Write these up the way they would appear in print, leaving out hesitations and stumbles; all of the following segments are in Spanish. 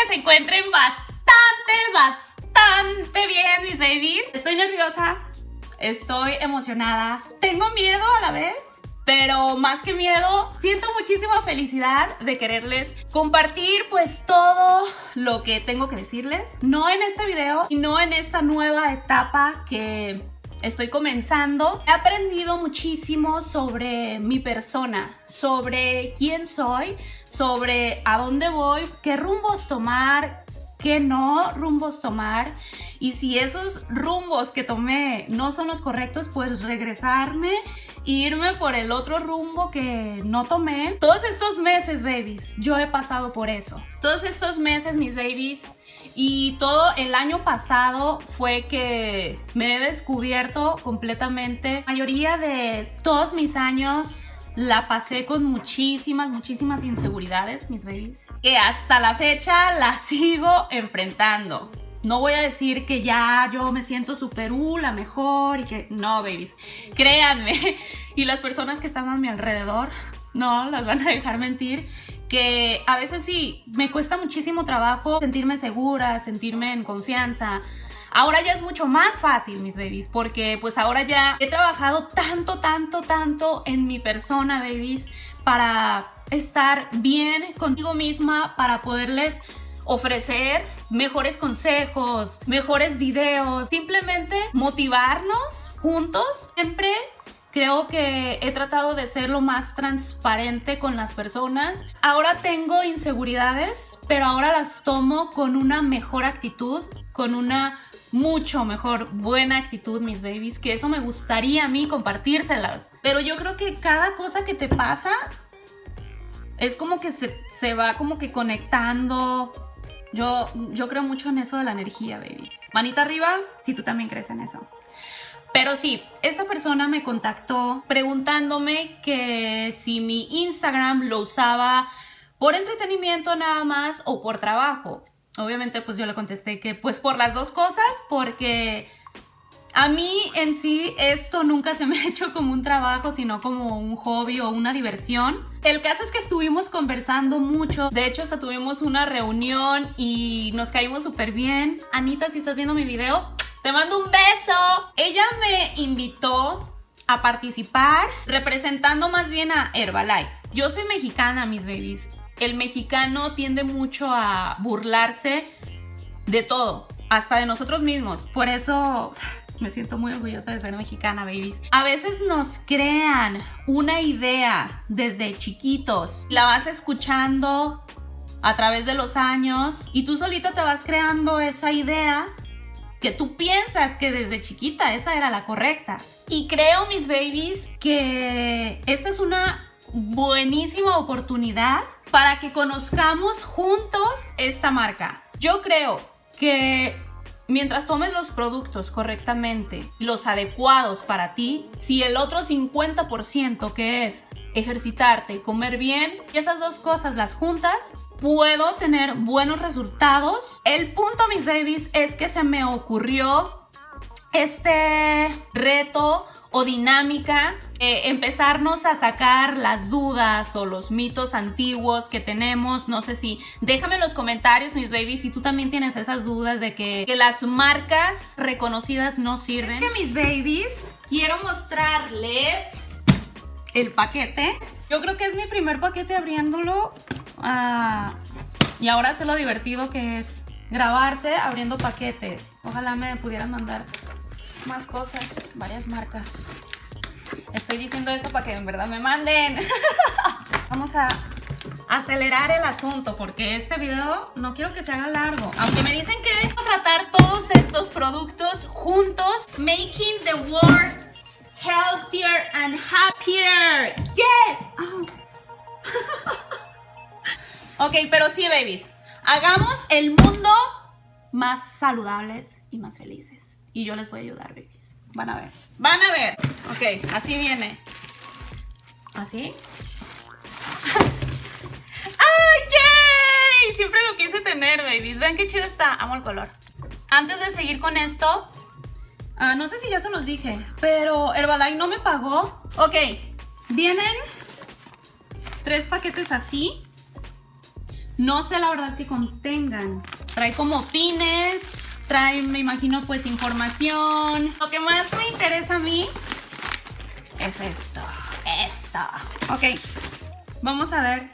que se encuentren bastante bien, mis babies. Estoy nerviosa, estoy emocionada, tengo miedo a la vez, pero más que miedo, siento muchísima felicidad de quererles compartir pues todo lo que tengo que decirles. No en este video, sino en esta nueva etapa que estoy comenzando. He aprendido muchísimo sobre mi persona, sobre quién soy, sobre a dónde voy, qué rumbos tomar, qué no rumbos tomar, y si esos rumbos que tomé no son los correctos, pues regresarme e irme por el otro rumbo que no tomé. Todos estos meses, babies, yo he pasado por eso. Todos estos meses, mis babies, y todo el año pasado fue que me he descubierto completamente. La mayoría de todos mis años la pasé con muchísimas inseguridades, mis babies, que hasta la fecha las sigo enfrentando. No voy a decir que ya yo me siento súper la mejor y que no, babies, créanme, y las personas que están a mi alrededor no las van a dejar mentir, que a veces sí, me cuesta muchísimo trabajo sentirme segura, sentirme en confianza. Ahora ya es mucho más fácil, mis babies, porque pues ahora ya he trabajado tanto en mi persona, babies, para estar bien contigo misma, para poderles ofrecer mejores consejos, mejores videos, simplemente motivarnos juntos. Siempre creo que he tratado de ser lo más transparente con las personas. Ahora tengo inseguridades, pero ahora las tomo con una mejor actitud, con una mucho mejor buena actitud, mis babies, que eso me gustaría a mí compartírselas. Pero yo creo que cada cosa que te pasa es como que se va como que conectando. Yo creo mucho en eso de la energía, babies. Manita arriba si tú también crees en eso. Pero sí, esta persona me contactó preguntándome que si mi Instagram lo usaba por entretenimiento nada más o por trabajo. Obviamente pues yo le contesté que pues por las dos cosas, porque a mí en sí esto nunca se me ha hecho como un trabajo, sino como un hobby o una diversión. El caso es que estuvimos conversando mucho, de hecho hasta tuvimos una reunión y nos caímos súper bien. Anita, si estás viendo mi video, te mando un beso. Ella me invitó a participar representando más bien a Herbalife. Yo soy mexicana, mis babies. El mexicano tiende mucho a burlarse de todo, hasta de nosotros mismos. Por eso me siento muy orgullosa de ser mexicana, babies. A veces nos crean una idea desde chiquitos, la vas escuchando a través de los años y tú solita te vas creando esa idea que tú piensas que desde chiquita esa era la correcta. Y creo, mis babies, que esta es una buenísima oportunidad para que conozcamos juntos esta marca. Yo creo que mientras tomes los productos correctamente, los adecuados para ti, si el otro 50% que es ejercitarte, comer bien, y esas dos cosas las juntas, puedo tener buenos resultados. El punto, mis babies, es que se me ocurrió este reto o dinámica, empezarnos a sacar las dudas o los mitos antiguos que tenemos. No sé si, déjame en los comentarios, mis babies, si tú también tienes esas dudas de que las marcas reconocidas no sirven. Es que, mis babies, quiero mostrarles el paquete. Yo creo que es mi primer paquete abriéndolo. Y ahora sé lo divertido que es grabarse abriendo paquetes. Ojalá me pudieran mandar más cosas, varias marcas. Estoy diciendo eso para que en verdad me manden. Vamos a acelerar el asunto porque este video no quiero que se haga largo. Aunque me dicen que voy a tratar todos estos productos juntos. Making the world healthier and happier. Yes. Oh. Ok, pero sí, babies, hagamos el mundo más saludables y más felices. Y yo les voy a ayudar, babies. Van a ver. Van a ver. Ok, así viene. ¿Así? ¡Ay, yay! Siempre lo quise tener, babies. Ven qué chido está. Amo el color. Antes de seguir con esto, no sé si ya se los dije, pero Herbalife no me pagó. Ok, vienen 3 paquetes así. No sé la verdad que contengan. Trae como pines, trae, me imagino, pues información. Lo que más me interesa a mí es esto. Ok, vamos a ver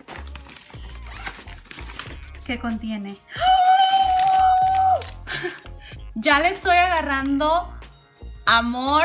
qué contiene. Ya le estoy agarrando amor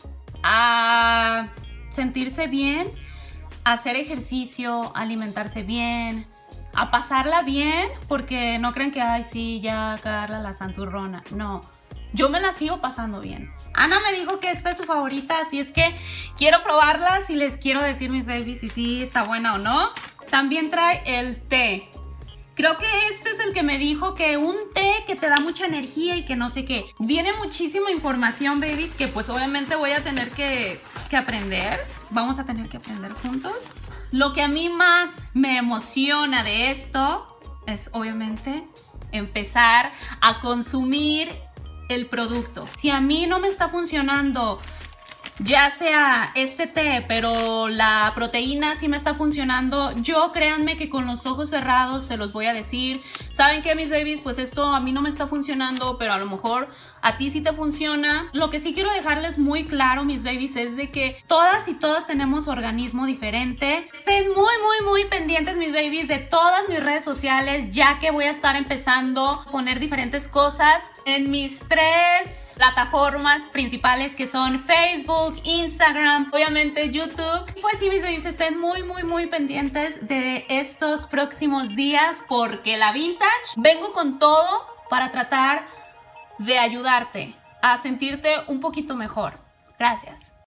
a sentirse bien, a hacer ejercicio, a alimentarse bien, a pasarla bien, porque no creen que, ay, sí, ya Carla la santurrona. No, yo me la sigo pasando bien. Ana me dijo que esta es su favorita, así es que quiero probarlas y les quiero decir, mis babies, si sí está buena o no. También trae el té. Creo que este es el que me dijo que un té que te da mucha energía y que no sé qué. Viene muchísima información, babies, que pues obviamente voy a tener que aprender. Vamos a tener que aprender juntos. Lo que a mí más me emociona de esto es obviamente empezar a consumir el producto. Si a mí no me está funcionando ya sea este té, pero la proteína sí me está funcionando, yo créanme que con los ojos cerrados se los voy a decir. ¿Saben qué, mis babies? Pues esto a mí no me está funcionando, pero a lo mejor a ti sí te funciona. Lo que sí quiero dejarles muy claro, mis babies, es de que todas y todas tenemos organismo diferente. Estén muy pendientes, mis babies, de todas mis redes sociales, ya que voy a estar empezando a poner diferentes cosas en mis 3 plataformas principales, que son Facebook, Instagram, obviamente YouTube. Pues sí, mis babies, estén muy pendientes de estos próximos días, porque la Vintage vengo con todo para tratar de ayudarte a sentirte un poquito mejor. Gracias.